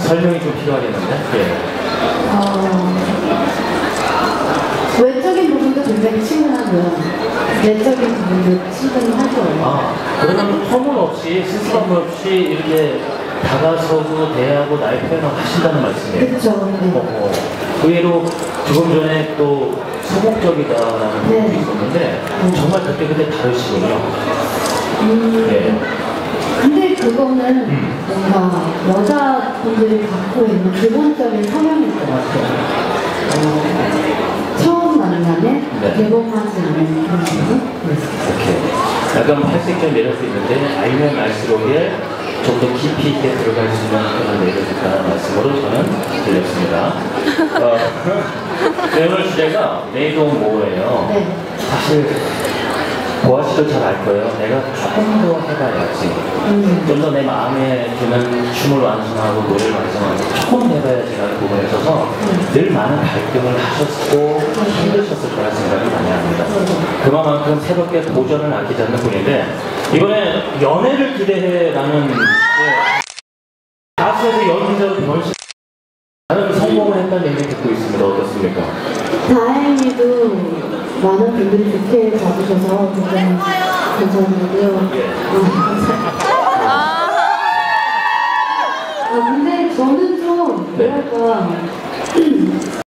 설명이 좀 필요하겠는데? 예. 외적인 부분도 굉장히 친근하고요. 내적인 부분도 친근하죠. 그러면 허물없이, 스스럼 없이 이렇게 다가서고 대하고 나의 표현을 하신다는 말씀이에요? 그렇죠. 네. 의외로 조금 전에 또 소극적이다라는 부분이 있었는데 정말 그때 다르시군요. 네. 근데 그거는 뭔가 여자분들이 갖고 있는 기본적인 성향일 것 같아요. 처음 만남에 개봉하지 않은 그런 부분? 이렇게 약간 팔색적 내릴 수 있는데 알면 알수록에 좀 더 깊이 있게 들어갈 수 있는 그런 내려졌다는 말씀으로 저는 들렸습니다. 오늘 주제가 내동 모어예요. 네. 사실 보아 씨도 잘 알 거예요. 내가 조금 더 해봐야지. 좀 더 내 마음에 드는 춤을 완성하고 노래를 완성하고 조금 해봐야지라는 부분에 있어서 늘 많은 갈등을 하셨고 힘드셨을 거라 생각이 많이 합니다. 그만큼 새롭게 도전을 아끼지 않는 분인데 이번에 연애를 기대해라는 가수에서 연기자로 변신 나는 성공을 했다는 얘기 듣고 있습니다. 어떻습니까? 다행히도 많은 분들이 좋게 봐주셔서 굉장히 감사하고요. 근데 저는 좀 뭐랄까